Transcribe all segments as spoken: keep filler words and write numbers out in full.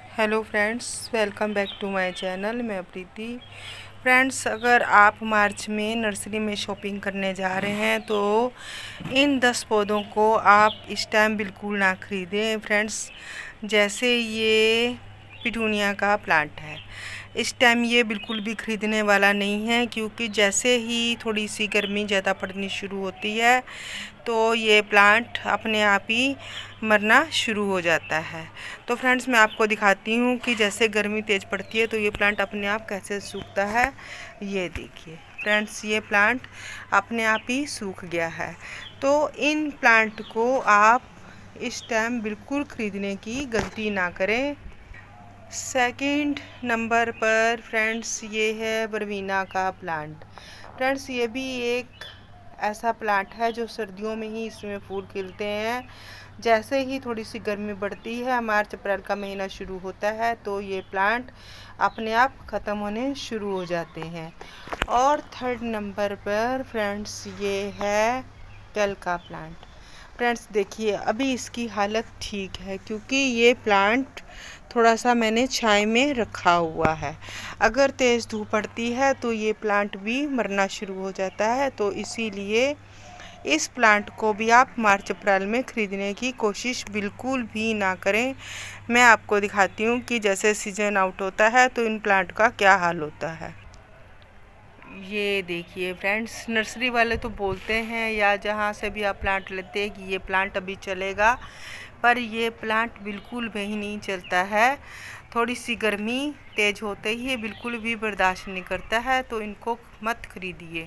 Hello friends, welcome back to my channel. मैं Preeti. Friends, अगर आप मार्च में नर्सरी में शॉपिंग करने जा रहे हैं तो इन दस पौधों को आप इस टाइम बिल्कुल ना ख़रीदें। फ्रेंड्स, जैसे ये पिटूनिया का प्लांट है, इस टाइम ये बिल्कुल भी ख़रीदने वाला नहीं है, क्योंकि जैसे ही थोड़ी सी गर्मी ज़्यादा पड़नी शुरू होती है तो ये प्लांट अपने आप ही मरना शुरू हो जाता है। तो फ्रेंड्स, मैं आपको दिखाती हूँ कि जैसे गर्मी तेज़ पड़ती है तो ये प्लांट अपने आप कैसे सूखता है। ये देखिए फ्रेंड्स, ये प्लांट अपने आप ही सूख गया है। तो इन प्लांट को आप इस टाइम बिल्कुल ख़रीदने की गलती ना करें। सेकंड नंबर पर फ्रेंड्स ये है बरवीना का प्लांट। फ्रेंड्स, ये भी एक ऐसा प्लांट है जो सर्दियों में ही इसमें फूल खिलते हैं। जैसे ही थोड़ी सी गर्मी बढ़ती है, मार्च अप्रैल का महीना शुरू होता है, तो ये प्लांट अपने आप ख़त्म होने शुरू हो जाते हैं। और थर्ड नंबर पर फ्रेंड्स ये है कल का प्लांट। फ्रेंड्स देखिए, अभी इसकी हालत ठीक है क्योंकि ये प्लांट थोड़ा सा मैंने छाया में रखा हुआ है। अगर तेज़ धूप पड़ती है तो ये प्लांट भी मरना शुरू हो जाता है। तो इसीलिए इस प्लांट को भी आप मार्च अप्रैल में ख़रीदने की कोशिश बिल्कुल भी ना करें। मैं आपको दिखाती हूँ कि जैसे सीजन आउट होता है तो इन प्लांट का क्या हाल होता है। ये देखिए फ्रेंड्स, नर्सरी वाले तो बोलते हैं या जहाँ से भी आप प्लांट लेते हैं कि ये प्लांट अभी चलेगा, पर ये प्लांट बिल्कुल भी नहीं चलता है। थोड़ी सी गर्मी तेज़ होते ही ये बिल्कुल भी बर्दाश्त नहीं करता है, तो इनको मत खरीदिए।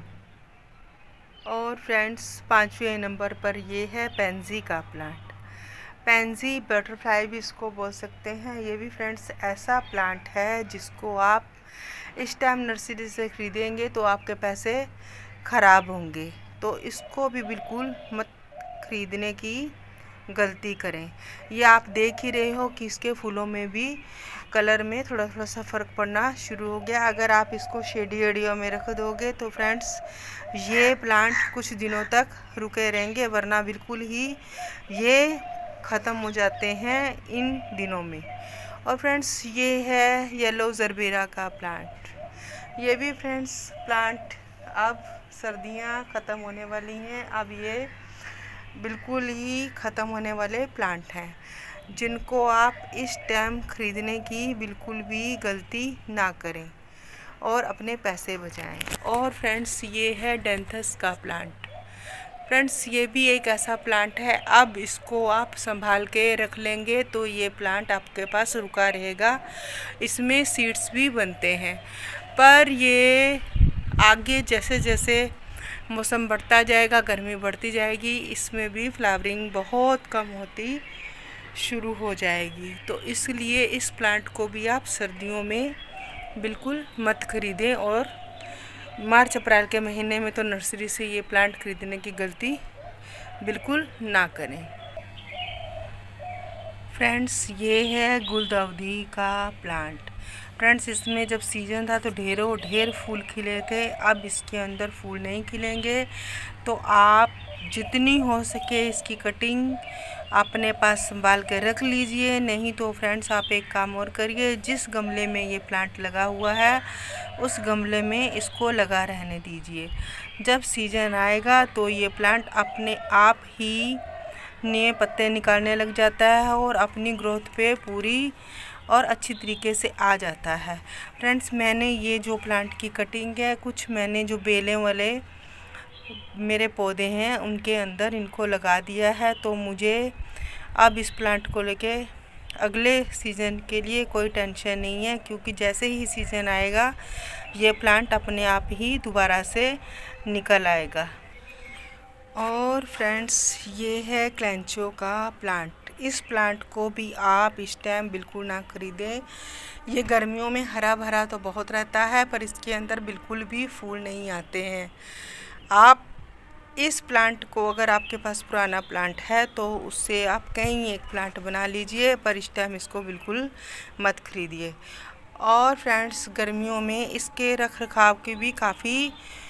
और फ्रेंड्स, पाँचवें नंबर पर ये है पेंजी का प्लांट। पेंजी बटरफ्लाई भी इसको बोल सकते हैं। ये भी फ्रेंड्स ऐसा प्लांट है जिसको आप इस टाइम नर्सरी से ख़रीदेंगे तो आपके पैसे ख़राब होंगे। तो इसको भी बिल्कुल मत ख़रीदने की गलती करें। ये आप देख ही रहे हो कि इसके फूलों में भी कलर में थोड़ा थोड़ा सा फ़र्क पड़ना शुरू हो गया। अगर आप इसको शेडी एरिया में रख दोगे तो फ्रेंड्स ये प्लांट कुछ दिनों तक रुके रहेंगे, वरना बिल्कुल ही ये ख़त्म हो जाते हैं इन दिनों में। और फ्रेंड्स ये है येलो जरबेरा का प्लांट। ये भी फ्रेंड्स प्लांट अब सर्दियां ख़त्म होने वाली हैं, अब ये बिल्कुल ही ख़त्म होने वाले प्लांट हैं, जिनको आप इस टाइम ख़रीदने की बिल्कुल भी गलती ना करें और अपने पैसे बचाएं। और फ्रेंड्स ये है डेंथस का प्लांट। फ्रेंड्स, ये भी एक ऐसा प्लांट है, अब इसको आप संभाल के रख लेंगे तो ये प्लांट आपके पास रुका रहेगा। इसमें सीड्स भी बनते हैं, पर ये आगे जैसे जैसे मौसम बढ़ता जाएगा, गर्मी बढ़ती जाएगी, इसमें भी फ्लावरिंग बहुत कम होती शुरू हो जाएगी। तो इसलिए इस प्लांट को भी आप सर्दियों में बिल्कुल मत ख़रीदें और मार्च अप्रैल के महीने में तो नर्सरी से ये प्लांट ख़रीदने की गलती बिल्कुल ना करें। फ्रेंड्स ये है गुलदाउदी का प्लांट। फ्रेंड्स, इसमें जब सीज़न था तो ढेरों ढेर फूल खिले थे। अब इसके अंदर फूल नहीं खिलेंगे, तो आप जितनी हो सके इसकी कटिंग अपने पास संभाल के रख लीजिए। नहीं तो फ्रेंड्स आप एक काम और करिए, जिस गमले में ये प्लांट लगा हुआ है उस गमले में इसको लगा रहने दीजिए। जब सीज़न आएगा तो ये प्लांट अपने आप ही नए पत्ते निकालने लग जाता है और अपनी ग्रोथ पे पूरी और अच्छी तरीके से आ जाता है। फ्रेंड्स, मैंने ये जो प्लांट की कटिंग है, कुछ मैंने जो बेलें वाले मेरे पौधे हैं उनके अंदर इनको लगा दिया है। तो मुझे अब इस प्लांट को लेके अगले सीज़न के लिए कोई टेंशन नहीं है, क्योंकि जैसे ही सीज़न आएगा ये प्लांट अपने आप ही दोबारा से निकल आएगा। और फ्रेंड्स ये है क्लेंचो का प्लांट। इस प्लांट को भी आप इस टाइम बिल्कुल ना ख़रीदें। ये गर्मियों में हरा भरा तो बहुत रहता है, पर इसके अंदर बिल्कुल भी फूल नहीं आते हैं। आप इस प्लांट को, अगर आपके पास पुराना प्लांट है तो उससे आप कहीं एक प्लांट बना लीजिए, पर इस टाइम इसको बिल्कुल मत ख़रीदिए। और फ्रेंड्स, गर्मियों में इसके रख रखाव की भी काफ़ी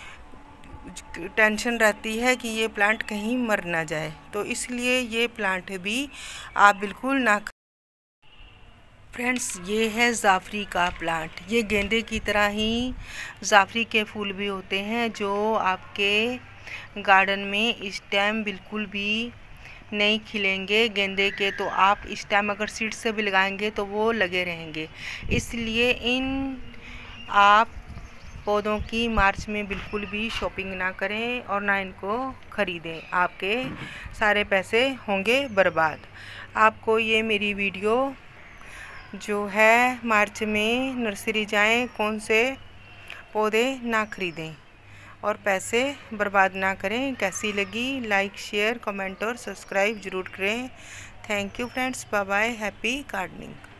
टेंशन रहती है कि ये प्लांट कहीं मर ना जाए, तो इसलिए ये प्लांट भी आप बिल्कुल ना। फ्रेंड्स, ये है जाफरी का प्लांट। ये गेंदे की तरह ही जाफरी के फूल भी होते हैं जो आपके गार्डन में इस टाइम बिल्कुल भी नहीं खिलेंगे गेंदे के। तो आप इस टाइम अगर सीड से भी लगाएंगे तो वो लगे रहेंगे। इसलिए इन आप पौधों की मार्च में बिल्कुल भी शॉपिंग ना करें और ना इनको ख़रीदें, आपके सारे पैसे होंगे बर्बाद। आपको ये मेरी वीडियो जो है मार्च में नर्सरी जाएं, कौन से पौधे ना खरीदें और पैसे बर्बाद ना करें, कैसी लगी लाइक शेयर कमेंट और सब्सक्राइब ज़रूर करें। Thank you friends, bye bye, happy gardening.